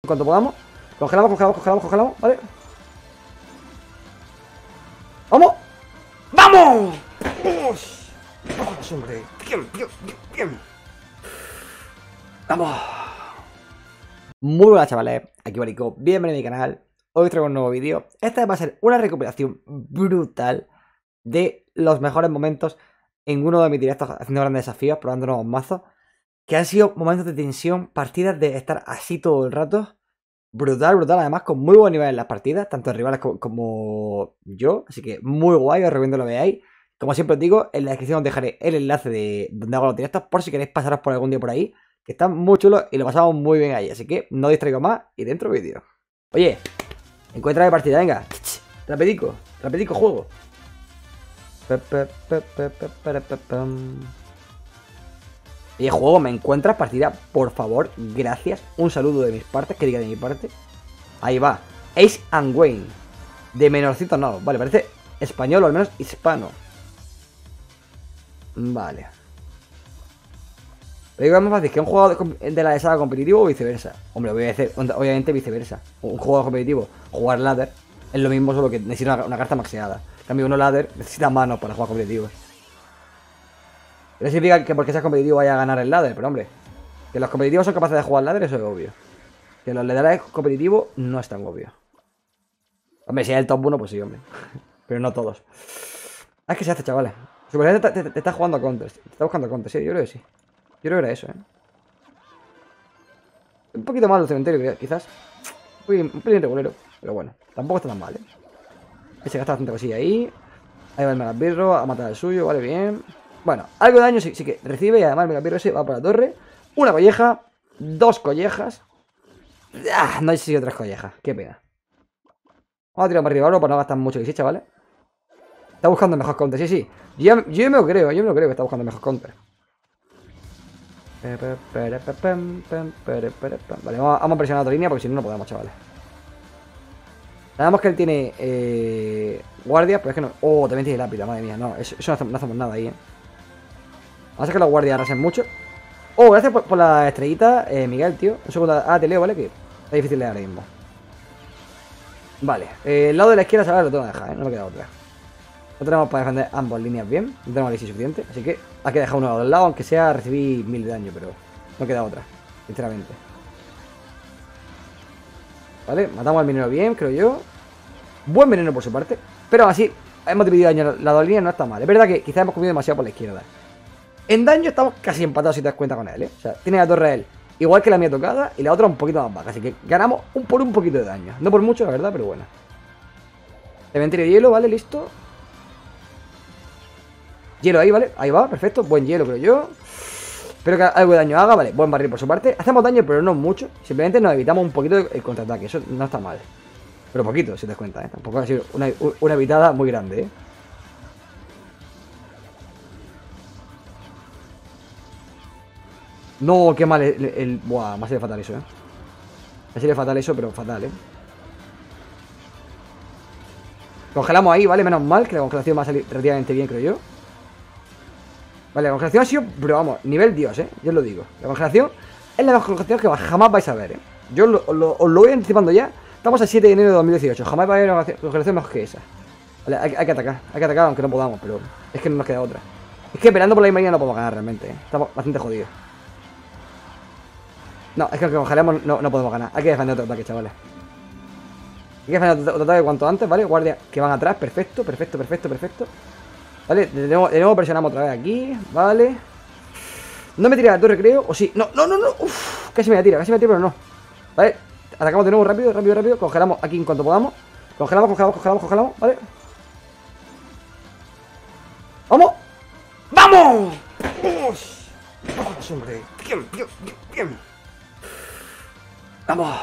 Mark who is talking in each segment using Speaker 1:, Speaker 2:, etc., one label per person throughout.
Speaker 1: cuanto podamos. Congelamos, ¿vale? ¡Vamos! ¡Vamos! ¡Vamos! ¡Vamos, hombre! Bien. ¡Vamos! Muy buenas, chavales. Aquí Barico. Bienvenido a mi canal. Hoy traigo un nuevo vídeo. Esta va a ser una recopilación brutal de los mejores momentos en uno de mis directos haciendo grandes desafíos, probando nuevos mazos. Que han sido momentos de tensión, partidas de estar así todo el rato. Brutal, además con muy buen nivel en las partidas, tanto rivales como yo, así que muy guay, os recomiendo que lo veáis. Como siempre os digo, en la descripción os dejaré el enlace de donde hago los directos, por si queréis pasaros por algún día por ahí, que están muy chulos y lo pasamos muy bien ahí, así que no distraigo más y dentro vídeo. Oye, encuentra de partida, venga, rapidico juego. Oye, juego, ¿me encuentras partida? Por favor, gracias. Un saludo de mis partes, que diga de mi parte. Ahí va. Ace and Wayne. De menorcito no. Vale, parece español o al menos hispano. Vale. Pero digo, es más fácil que un juego de la saga competitivo o viceversa. Hombre, voy a decir, obviamente viceversa. Un juego competitivo, jugar ladder, es lo mismo, solo que necesita una carta maxeada. En cambio, uno ladder necesita manos para jugar competitivos. No significa que porque seas competitivo vaya a ganar el ladder, pero hombre, que los competitivos son capaces de jugar ladder, eso es obvio. Que los ladder competitivos no es tan obvio. Hombre, si es el top 1, pues sí, hombre. Pero no todos. Ah, es que se hace, chavales. Te estás jugando a counters. Te está buscando counters, sí, yo creo que sí. Yo creo que era eso, Un poquito mal el cementerio, quizás. Un pelín regulero, pero bueno, tampoco está tan mal, Se gasta bastante cosilla ahí. Ahí va el Megabirro a matar al suyo, vale, bien. Bueno, algo de daño sí que recibe y además el Megabirro ese va por la torre. Una colleja, dos collejas. Ah, no hay sido tres collejas, qué pena. Vamos a tirar para arriba ahora para no gastar mucho que sí, chavales. Está buscando el mejor counter, sí. Yo me lo creo, que está buscando el mejor counter. Vale, vamos a presionar otra línea porque si no, no podemos, chavales. Sabemos que él tiene guardias, pero es que no. Oh, también tiene lápida, madre mía. No, eso no hacemos nada ahí, Vamos a hacer que los guardias arrasen mucho. Oh, gracias por la estrellita, Miguel, tío. Un segundo. Ah, te leo, ¿vale? Que está difícil leer ahora mismo. Vale, el lado de la izquierda, ¿sabes? Lo tengo que dejar, No me queda otra. No tenemos para defender ambas líneas bien. No tenemos análisis suficiente. Así que hay que dejar uno al lado, aunque sea recibir 1000 de daño, pero no queda otra, sinceramente. Vale, matamos al minero bien, creo yo. Buen veneno por su parte. Pero así, hemos dividido daño. La dos líneas no está mal. Es verdad que quizás hemos comido demasiado por la izquierda. En daño estamos casi empatados si te das cuenta con él, O sea, tiene la torre él igual que la mía tocada y la otra un poquito más baja. Así que ganamos un poquito de daño. No por mucho, la verdad, pero bueno. Cementerio de hielo, vale, listo. Hielo ahí, vale, ahí va, perfecto. Buen hielo, creo yo. Espero que algo de daño haga, vale, buen barril por su parte. Hacemos daño, pero no mucho. Simplemente nos evitamos un poquito el contraataque. Eso no está mal. Pero poquito, si te das cuenta, Tampoco ha sido una evitada muy grande, No, qué mal Buah, me ha sido fatal eso, Me ha sido fatal eso, pero fatal, Congelamos ahí, ¿vale? Menos mal, que la congelación va a salir relativamente bien, creo yo. Vale, la congelación ha sido, pero vamos, nivel Dios, Yo os lo digo. La congelación es la mejor congelación que jamás vais a ver, Yo os lo voy anticipando ya. Estamos el 7 de enero de 2018. Jamás va a haber una congelación mejor que esa. Vale, hay que atacar aunque no podamos, pero es que no nos queda otra. Es que esperando por la inmarina no podemos ganar realmente, Estamos bastante jodidos. No, es que aunque congelemos no podemos ganar. Hay que defender otro ataque, chavales. Hay que defender otro ataque cuanto antes, ¿vale? Guardias que van atrás, perfecto. Vale, de nuevo presionamos otra vez aquí, vale. No me tira la torre, creo, o sí. No. Uf, casi me tira, pero no. Vale, atacamos de nuevo rápido. Congelamos aquí en cuanto podamos. Congelamos, vale. ¡Vamos! ¡Vamos! ¡Vamos, hombre! Bien. ¡Vamos!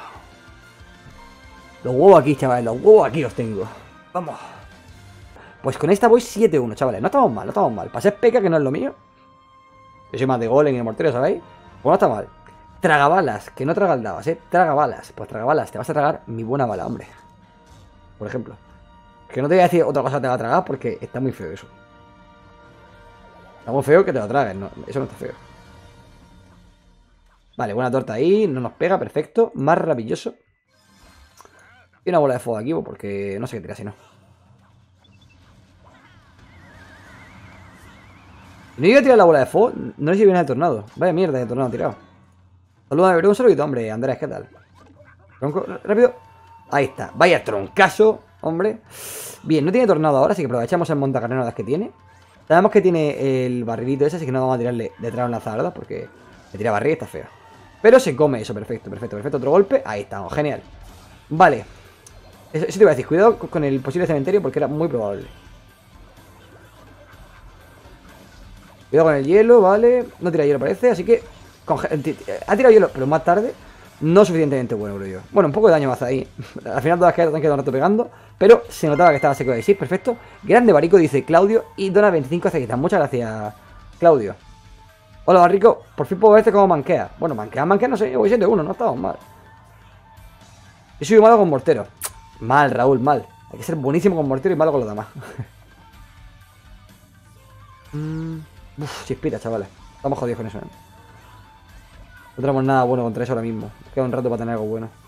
Speaker 1: Los huevos aquí, chavales, los huevos aquí los tengo. Vamos. Pues con esta voy 7-1, chavales. No estamos mal. Para ser peca, que no es lo mío. Yo soy más de golem y de mortero, ¿sabéis? Pues no está mal. Tragabalas, que no traga el dados, Tragabalas. Pues tragabalas, te vas a tragar mi buena bala, hombre. Por ejemplo. Que no te voy a decir otra cosa que te va a tragar porque está muy feo eso. Está muy feo que te lo tragues, no, eso no está feo. Vale, buena torta ahí. No nos pega, perfecto. Maravilloso. Y una bola de fuego aquí, porque no sé qué tirar si no. No iba a tirar la bola de fuego. No sé si viene el tornado. Vaya mierda de tornado tirado. Saluda, un saludito, hombre. Andrés, ¿qué tal? Tronco, rápido. Ahí está. Vaya troncazo, hombre. Bien, no tiene tornado ahora, así que aprovechamos el montacarneras que tiene. Sabemos que tiene el barrilito ese, así que no vamos a tirarle detrás un lanzadardas porque le tira barril y está feo. Pero se come eso, perfecto, perfecto, perfecto. Otro golpe. Ahí estamos, genial. Vale. Eso te iba a decir, cuidado con el posible cementerio porque era muy probable. Cuidado con el hielo, vale. No tira hielo parece, así que... Ha tirado hielo, pero más tarde. No suficientemente bueno, creo yo. Bueno, un poco de daño más ahí. Al final todas las quedas han quedado un rato pegando. Pero se notaba que estaba seco de 6, perfecto. Grande Barico, dice Claudio. Y dona 25 ceguitas. Muchas gracias, Claudio. Hola, Barico. Por fin puedo verte como manquea. Bueno, manquea, no sé. Yo voy siendo uno, no estamos mal. Yo soy malo con mortero. Mal, Raúl, mal. Hay que ser buenísimo con mortero y malo con los demás. Chispita, chavales. Estamos jodidos con eso, ¿eh? No tenemos nada bueno contra eso ahora mismo. Queda un rato para tener algo bueno.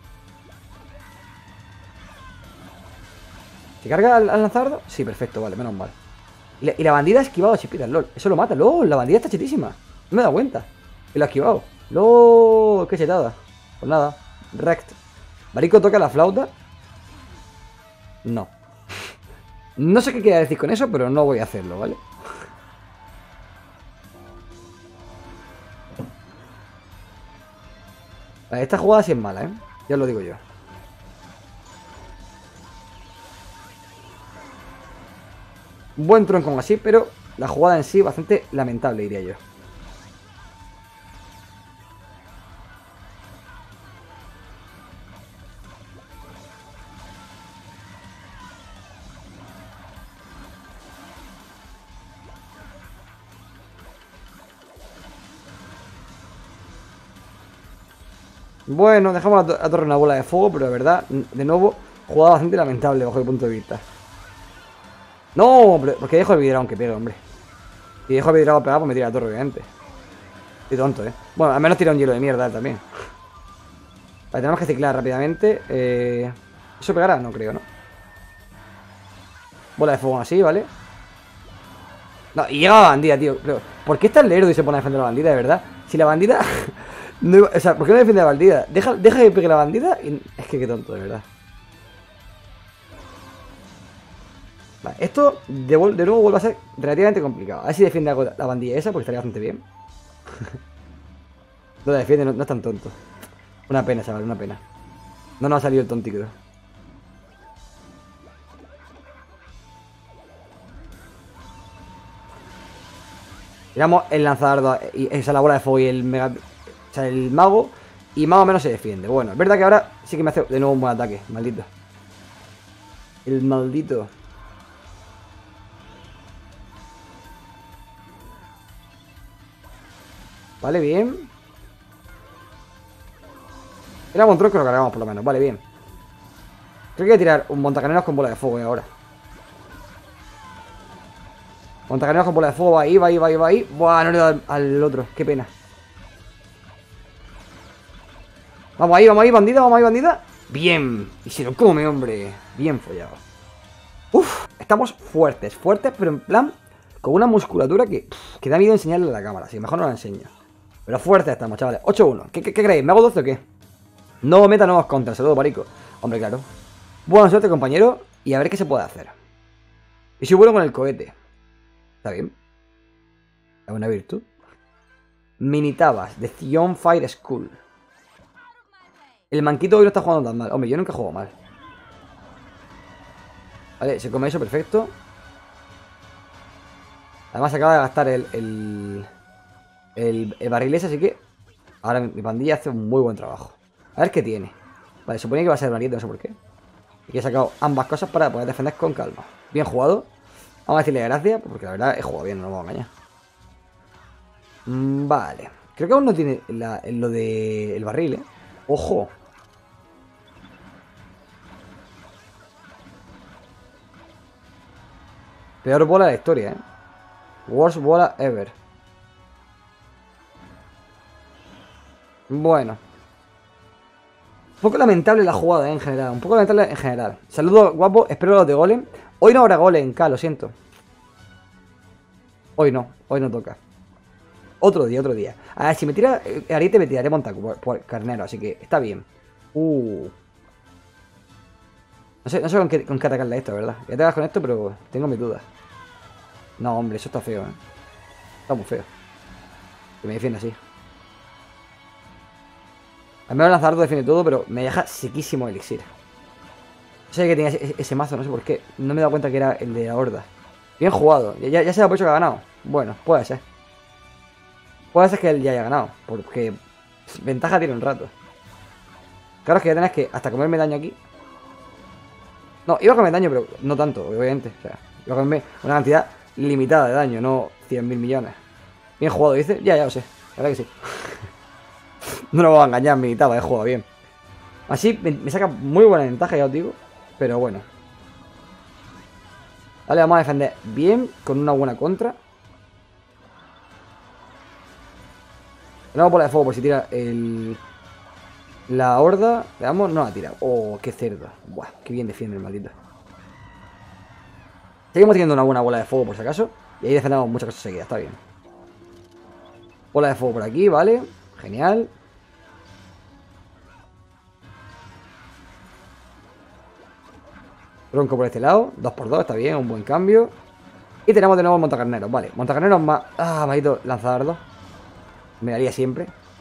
Speaker 1: ¿Se carga al lanzardo? Sí, perfecto, vale, menos mal. Y la bandida ha esquivado a Chispita, LOL. Eso lo mata, LOL. La bandida está chetísima. No me he dado cuenta. Que lo ha esquivado. LOL, qué chetada. Pues nada, rect. Barico toca la flauta. No. No sé qué quiere decir con eso, pero no voy a hacerlo, ¿vale? Vale, esta jugada sí es mala, ¿eh? Ya os lo digo yo. Buen tronco así, pero la jugada en sí bastante lamentable, diría yo. Bueno, dejamos a torre una bola de fuego, pero de verdad, de nuevo, jugada bastante lamentable bajo mi punto de vista. No, porque dejo el vidrio aunque pegue, hombre. Si dejo el vidrio pegado, pues me tira la torre, obviamente. Estoy tonto, ¿eh? Bueno, al menos tira un hielo de mierda también. Vale, tenemos que ciclar rápidamente. ¿Eso pegará? No creo, ¿no? Bola de fuego así, ¿vale? No, y llega la bandida, tío. Creo. ¿Por qué está el lerdo y se pone a defender a la bandida, de verdad? Si la bandida... no, o sea, ¿por qué no defiende a la bandida? Deja que pegue la bandida y... Es que qué tonto, de verdad. Vale, esto de nuevo vuelve a ser relativamente complicado. A ver si defiende algo la bandilla esa, porque estaría bastante bien. No la defiende, no es tan tonto. Una pena, chaval, una pena. No nos ha salido el tontico. Tiramos el lanzador y esa la bola de fuego y el mega... O sea, el mago. Y más o menos se defiende. Bueno, es verdad que ahora sí que me hace de nuevo un buen ataque. Maldito. El maldito. Vale, bien. Era un tronco que lo cargamos por lo menos. Vale, bien. Creo que voy a tirar un montacaneros con bola de fuego ahora. Montacaneros con bola de fuego. Ahí, va ahí, va ahí, va ahí. Buah, no le he dado al otro. Qué pena. Vamos ahí, bandida, vamos ahí, bandida. Bien. Y se lo come, hombre. Bien follado. Uf, estamos fuertes, fuertes, pero en plan con una musculatura que da miedo enseñarle a la cámara. Así que mejor no la enseño. Pero fuertes estamos, chavales. 8-1. ¿Qué creéis? ¿Me hago 12 o qué? No meta nuevos contras. Saludos, Parico. Hombre, claro. Buena suerte, compañero. Y a ver qué se puede hacer. Y si vuelo con el cohete. Está bien. Es una virtud. Minitabas de Zion Fire School. El manquito hoy no está jugando tan mal. Hombre, yo nunca juego mal. Vale, se come eso, perfecto. Además acaba de gastar el barril ese, así que ahora mi pandilla hace un muy buen trabajo. A ver qué tiene. Vale, suponía que iba a ser varito, no sé por qué. Y que he sacado ambas cosas para poder defender con calma. Bien jugado. Vamos a decirle gracias, porque la verdad he jugado bien, no nos vamos a engañar. Vale. Creo que aún no tiene lo del barril, ¿eh? ¡Ojo! Peor bola de la historia, ¿eh? Worst bola ever. Bueno. Un poco lamentable la jugada, en general. Un poco lamentable en general. Saludos, guapo. Espero los de golem. Hoy no habrá golem, K, lo siento. Hoy no toca. Otro día, otro día. A ver, si me tira Ariete, me tiraré Montacu por carnero, así que está bien. No sé con qué atacarle a esto, ¿verdad? Voy a atacar con esto, pero tengo mis dudas. No, hombre, eso está feo, ¿eh? Está muy feo. Que me defienda así. Al menos Lanzardo defiende todo, pero me deja sequísimo elixir. No sé que tenía ese mazo, no sé por qué. No me he dado cuenta que era el de la horda. Bien jugado. Ya se da por hecho que ha ganado. Bueno, puede ser. Puede ser que él ya haya ganado. Porque ventaja tiene un rato. Claro, es que ya tenés que hasta comerme daño aquí. No, iba a comer daño, pero no tanto, obviamente. O sea, iba a comerme una cantidad limitada de daño, no 100.000 millones. Bien jugado, dice. Ya lo sé. La verdad que sí. No nos vamos a engañar, militaba, he jugado bien. Así me saca muy buena ventaja, ya os digo. Pero bueno. Vale, vamos a defender bien, con una buena contra. Tenemos bola de fuego por si tira la horda. Veamos, no la tira. Oh, qué cerdo. Buah, qué bien defiende el maldito. Seguimos teniendo una buena bola de fuego por si acaso. Y ahí defendemos muchas cosas seguidas, está bien. Bola de fuego por aquí, vale. Genial. Tronco por este lado. 2x2, está bien, un buen cambio. Y tenemos de nuevo montacarneros, vale. Montacarneros más... Ah, maldito lanzadardo. Me daría siempre.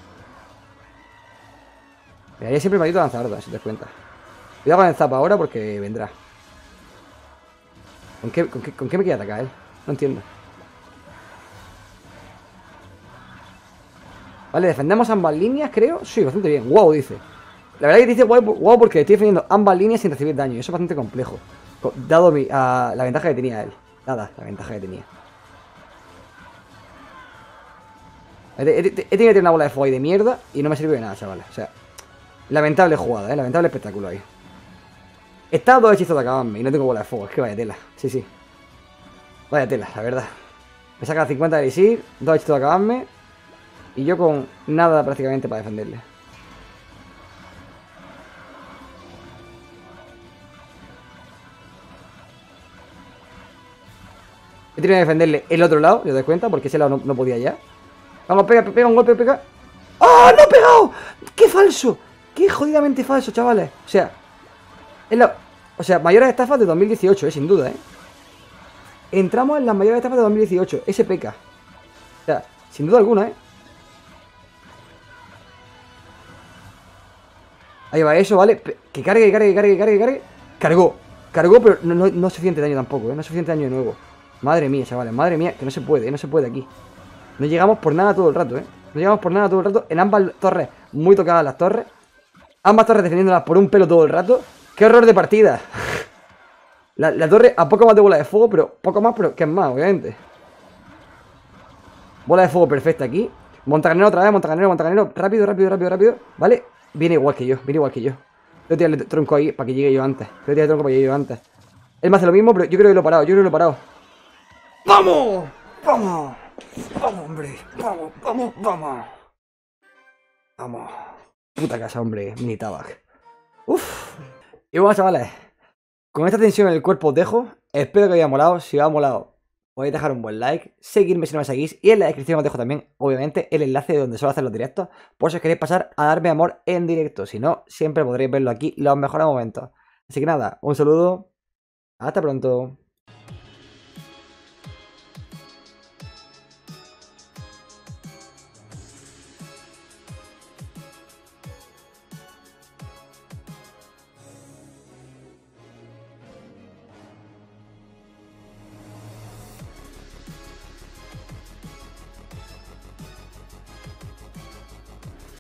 Speaker 1: Me daría siempre maldito lanzadardo, si te das cuenta. Cuidado con el zap ahora porque vendrá. ¿Con qué me quiere atacar él? No entiendo. Vale, defendemos ambas líneas, creo. Sí, bastante bien. Wow, dice. La verdad que dice wow porque estoy defendiendo ambas líneas sin recibir daño. Y eso es bastante complejo. Dado la ventaja que tenía él. Nada, la ventaja que tenía. He tenido que tener una bola de fuego ahí de mierda y no me sirve de nada, chavales. O sea, lamentable jugada, lamentable espectáculo ahí. Está dos hechizos de acabarme y no tengo bola de fuego. Es que vaya tela. Sí, sí. Vaya tela, la verdad. Me saca 50 de elixir, dos hechizos de acabarme y yo con nada prácticamente para defenderle. He tenido que defenderle el otro lado, ¿te das cuenta? Porque ese lado no podía ya. Vamos, pega un golpe, pega. ¡Oh, no he pegado! ¡Qué falso! ¡Qué jodidamente falso, chavales! O sea, mayores estafas de 2018, sin duda, Entramos en las mayores estafas de 2018, SPK. O sea, sin duda alguna, Ahí va eso, ¿vale? Que cargue. Cargó, pero no es suficiente daño tampoco, No es suficiente daño de nuevo. Madre mía, chavales, madre mía, que no se puede aquí. No llegamos por nada todo el rato, No llegamos por nada todo el rato. En ambas torres, muy tocadas las torres. Ambas torres defendiéndolas por un pelo todo el rato. ¡Qué horror de partida! La torre a poco más de bola de fuego, pero poco más, pero que es más, obviamente. Bola de fuego perfecta aquí. Montacarnero otra vez, montacarnero. Rápido. ¿Vale? Viene igual que yo. Tengo que tirarle tronco ahí para que llegue yo antes. Él me hace lo mismo, pero yo creo que lo he parado. ¡Vamos! ¡Vamos, hombre! ¡Vamos! Puta casa, hombre. Mini tabac. Uf. Y bueno, chavales. Con esta tensión en el cuerpo os dejo. Espero que os haya molado. Si os ha molado, podéis dejar un buen like. Seguirme si no me seguís. Y en la descripción os dejo también, obviamente, el enlace de donde suelo hacer los directos. Por si os queréis pasar a darme amor en directo. Si no, siempre podréis verlo aquí los mejores momentos. Así que nada, un saludo. Hasta pronto.